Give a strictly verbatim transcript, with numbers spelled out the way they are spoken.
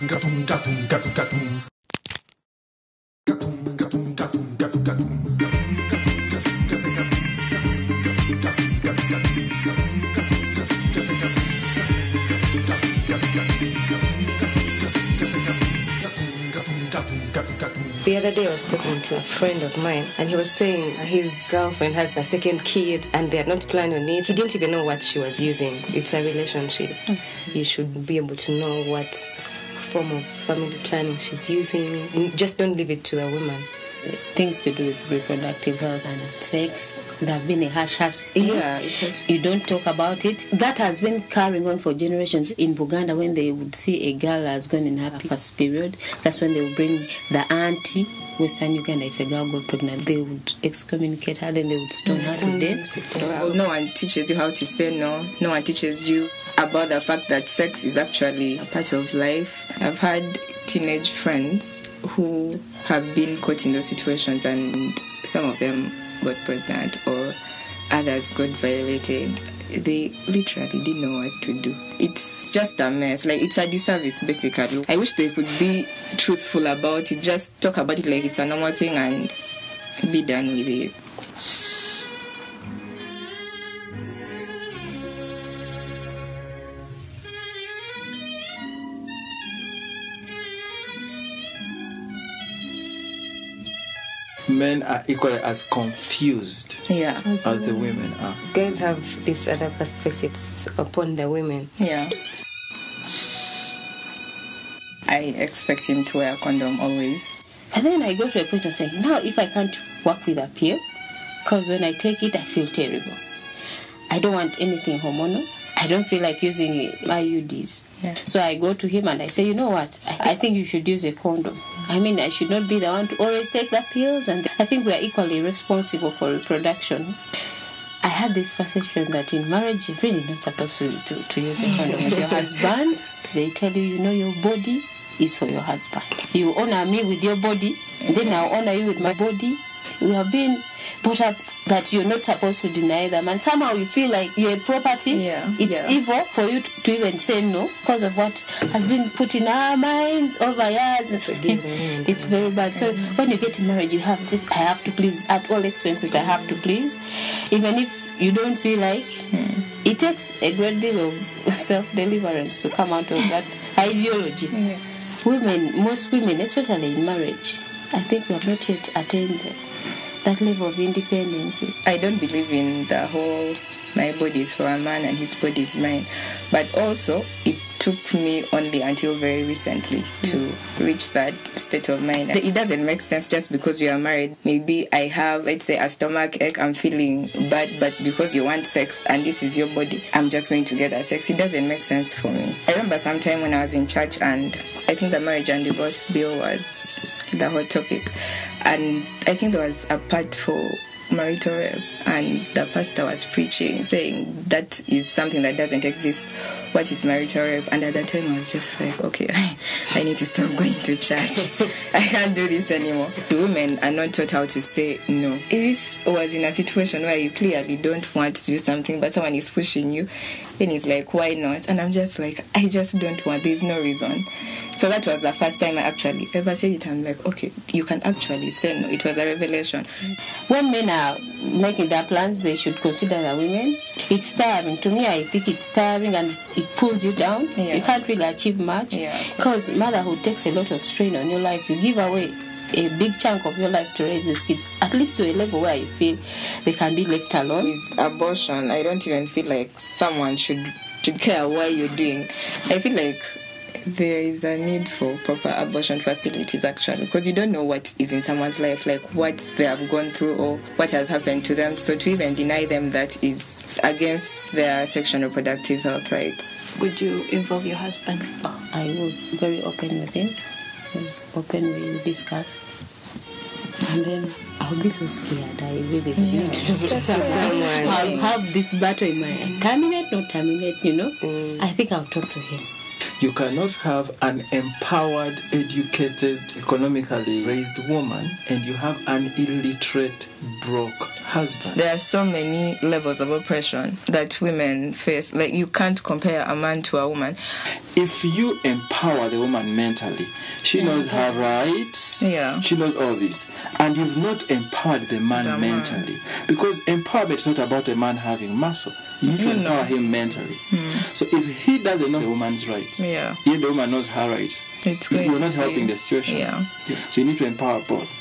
The other day I was talking to a friend of mine and he was saying his girlfriend has the second kid and they had not planned on it. He didn't even know what she was using. It's a relationship. Mm-hmm. You should be able to know what form of family planning she's using. Just don't leave it to the woman. Things to do with reproductive health and sex, there have been a hush-hush. Yeah, it has. You don't talk about it. That has been carrying on for generations. In Buganda, when they would see a girl has gone in her first period, that's when they would bring the auntie. Western Uganda, if a girl got pregnant, they would excommunicate her, then they would stone her to death. Well, no one teaches you how to say no. No one teaches you about the fact that sex is actually a part of life. I've had teenage friends who have been caught in those situations, and some of them got pregnant or others got violated. They literally didn't know what to do. It's just a mess. Like, it's a disservice, basically. I wish they could be truthful about it. Just talk about it like it's a normal thing and be done with it. Men are equally as confused yeah. as, as the women are. Guys have these other perspectives upon the women. Yeah. I expect him to wear a condom always. And then I go to a point of saying, now if I can't work with a pill, because when I take it, I feel terrible. I don't want anything hormonal. I don't feel like using my I U Ds. Yeah. So I go to him and I say, you know what? I, th- I think you should use a condom. I mean, I should not be the one to always take the pills. And I think we are equally responsible for reproduction. I had this perception that in marriage, you're really not supposed to, to, to use a condom with your husband. They tell you, you know, your body is for your husband. You honor me with your body, and then I'll honor you with my body. We have been brought up that you're not supposed to deny them, and somehow you feel like you're a property. Yeah, it's yeah. evil for you to, to even say no because of what has been put in our minds over years. It's very bad. So when you get married, you have this, I have to please at all expenses. I have to please, even if you don't feel like. Hmm. It takes a great deal of self-deliverance to come out of that ideology. Yeah. Women, most women, especially in marriage, I think we have not yet attained that level of independence. I don't believe in the whole my body is for a man and his body is mine. But also, it took me only until very recently to mm. reach that state of mind. It doesn't make sense just because you are married. Maybe I have, let's say, a stomach ache, I'm feeling bad, but because you want sex and this is your body, I'm just going to get that sex. It doesn't make sense for me. I remember sometime when I was in church and I think the marriage and divorce bill was the hot topic. And I think there was a part for marital rape, and the pastor was preaching, saying that is something that doesn't exist. What is marital rape? And at that time I was just like, okay, I need to stop going to church. I can't do this anymore. The women are not taught how to say no. This was in a situation where you clearly don't want to do something, but someone is pushing you, and it's like, why not? And I'm just like, I just don't want, there's no reason. So that was the first time I actually ever said it. I'm like, okay, you can actually say no. It was a revelation. When men are making their plans, they should consider the women. It's tiring. To me, I think it's tiring and it pulls you down. Yeah. You can't really achieve much. Because yeah. motherhood takes a lot of strain on your life. You give away a big chunk of your life to raise these kids, at least to a level where you feel they can be left alone. With abortion, I don't even feel like someone should, should care what you're doing. I feel like there is a need for proper abortion facilities, actually, because you don't know what is in someone's life, like what they have gone through or what has happened to them. So to even deny them that is against their sexual and reproductive health rights. Would you involve your husband? Oh, I would. Very open with him. He's open, we discuss. And then I'll be so scared. I really yeah. need to talk to someone. I'll have this battle in my head. Terminate, not terminate, you know. Mm. I think I'll talk to him. You cannot have an empowered, educated, economically raised woman and you have an illiterate, broke husband. There are so many levels of oppression that women face. Like, you can't compare a man to a woman. If you empower the woman mentally, she yeah, knows her rights, yeah. she knows all this, and you've not empowered the man the mentally. Man. Because empowerment is not about a man having muscle. You need to empower know. him mentally. Mm. So if he doesn't know the woman's rights, yeah. yet the woman knows her rights, it's going you're to not be, helping the situation. Yeah. So you need to empower both.